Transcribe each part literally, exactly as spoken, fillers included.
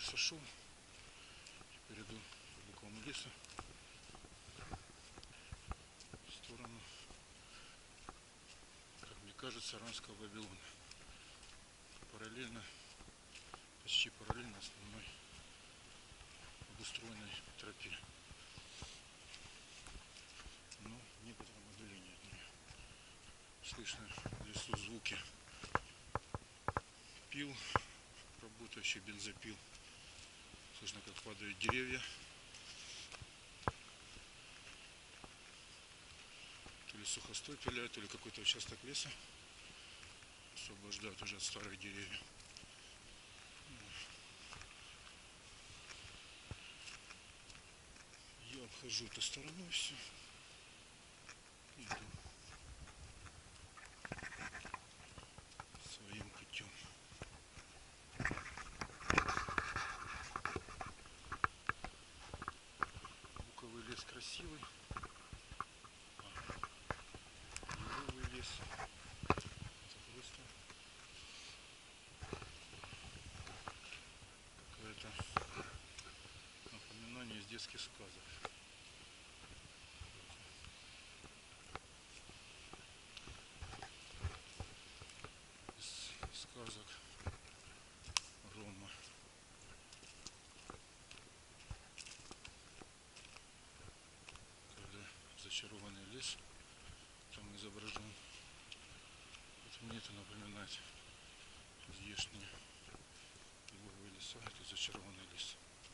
сошел. Теперь иду по буковому лесу в сторону, как мне кажется, Аранского Вавилона. Параллельно, почти параллельно основной обустроенной тропе. Но в некотором отдалении от нее. Слышно в лесу звуки пил, работающий бензопил. Слышно, как падают деревья. То ли сухостой пиляют, то ли какой-то участок леса освобождают уже от старых деревьев. Я обхожу этой стороной все. Иду своим путем. Буковый лес красивый. Еловый лес. Это просто какое-то напоминание из детских сказок. Из сказок Рома. Когда зачарованный лес там изображен. Вот мне это напоминает здешние еловые леса. Это зачарованный лес.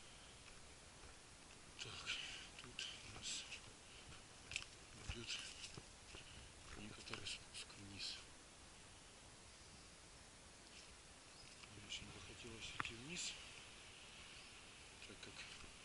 Так, тут у нас идет некоторый спуск вниз. Мне очень бы хотелось идти вниз, так как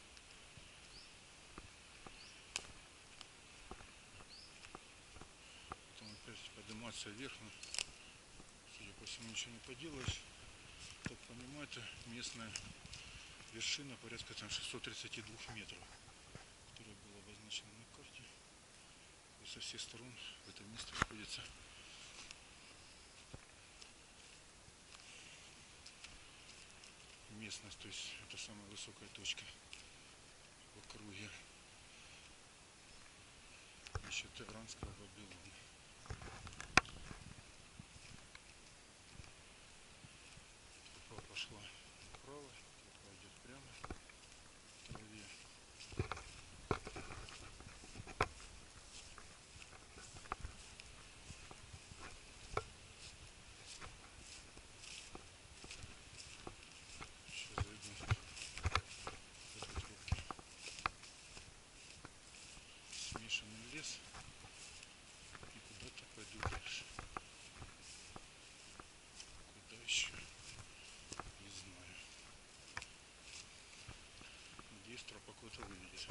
потом опять подниматься вверх, но, судя по всему, ничего не поделаешь. Так понимаю, это местная вершина порядка там шестисот тридцати двух метров, которая была обозначена на карте. И со всех сторон в этом месте находится местность, то есть это самая высокая точка в округе нищеты Аранского Вавилона. Тропа пошла направо, тропа идет прямо в траве. Сейчас зайду в этой тропке. Смешанный лес. И куда-то пойду дальше. Куда еще? Не знаю. Надеюсь, тропа куда-то выведет.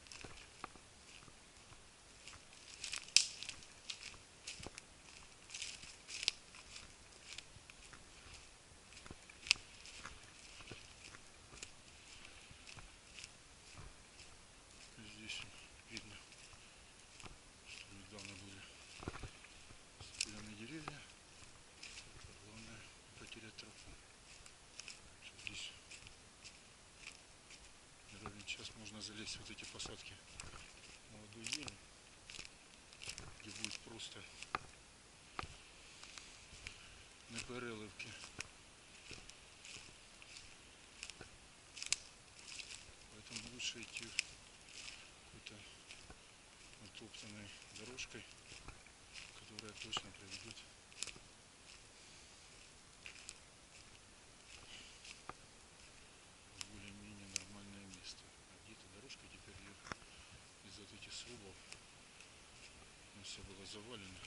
Здесь видно, что недавно были спиленные деревья. Главное потерять тропу. Здесь ровно час можно залезть в вот эти посадки молодой ели, где будет просто на ПРЛовке. Поэтому лучше идти какой-то натоптанной дорожкой, которая точно приведет в более-менее нормальное место. А где-то дорожка теперь ее из-за вот этих срубов, она вся была завалена.